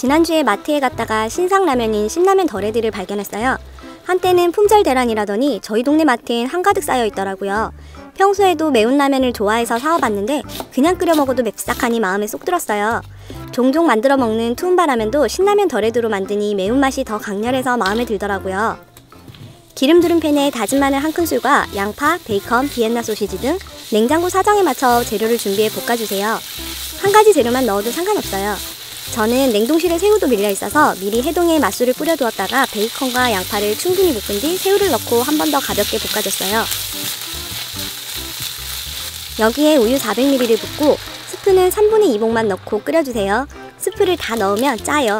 지난주에 마트에 갔다가 신상라면인 신라면 덜헤드를 발견했어요. 한때는 품절 대란이라더니 저희 동네 마트엔 한가득 쌓여 있더라고요. 평소에도 매운 라면을 좋아해서 사와봤는데 그냥 끓여 먹어도 맵싹하니 마음에 쏙 들었어요. 종종 만들어 먹는 투움바 라면도 신라면 덜헤드로 만드니 매운맛이 더 강렬해서 마음에 들더라고요. 기름 두른 팬에 다진 마늘 1큰술과 양파, 베이컨, 비엔나 소시지 등 냉장고 사정에 맞춰 재료를 준비해 볶아주세요. 한 가지 재료만 넣어도 상관없어요. 저는 냉동실에 새우도 밀려 있어서 미리 해동에 맛술을 뿌려두었다가 베이컨과 양파를 충분히 볶은 뒤 새우를 넣고 한 번 더 가볍게 볶아줬어요. 여기에 우유 400ml 붓고 스프는 3분의 2봉만 넣고 끓여주세요. 스프를 다 넣으면 짜요.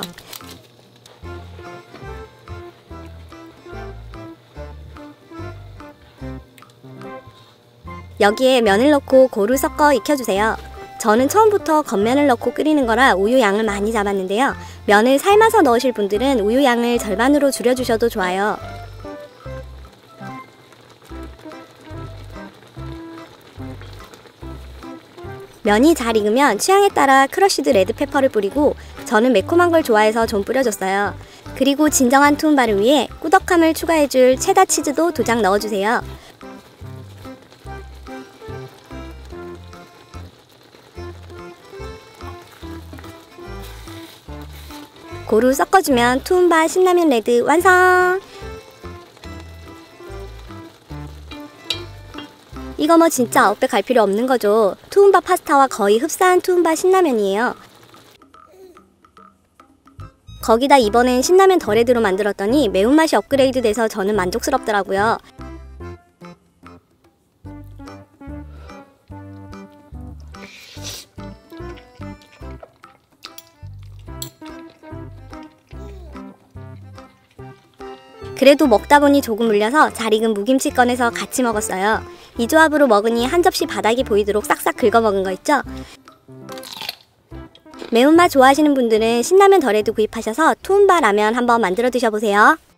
여기에 면을 넣고 고루 섞어 익혀주세요. 저는 처음부터 겉면을 넣고 끓이는 거라 우유 양을 많이 잡았는데요. 면을 삶아서 넣으실 분들은 우유 양을 절반으로 줄여주셔도 좋아요. 면이 잘 익으면 취향에 따라 크러쉬드 레드페퍼를 뿌리고 저는 매콤한 걸 좋아해서 좀 뿌려줬어요. 그리고 진정한 투움바를 위해 꾸덕함을 추가해줄 체다 치즈도 2장 넣어주세요. 고루 섞어주면 투움바 신라면 레드 완성! 이거 뭐 진짜 아웃백 갈 필요 없는 거죠. 투움바 파스타와 거의 흡사한 투움바 신라면이에요. 거기다 이번엔 신라면 덜헤드로 만들었더니 매운맛이 업그레이드 돼서 저는 만족스럽더라고요. 그래도 먹다 보니 조금 물려서 잘 익은 무김치 꺼내서 같이 먹었어요. 이 조합으로 먹으니 한 접시 바닥이 보이도록 싹싹 긁어 먹은 거 있죠? 매운맛 좋아하시는 분들은 신라면 덜헤드 구입하셔서 투움바 라면 한번 만들어 드셔보세요.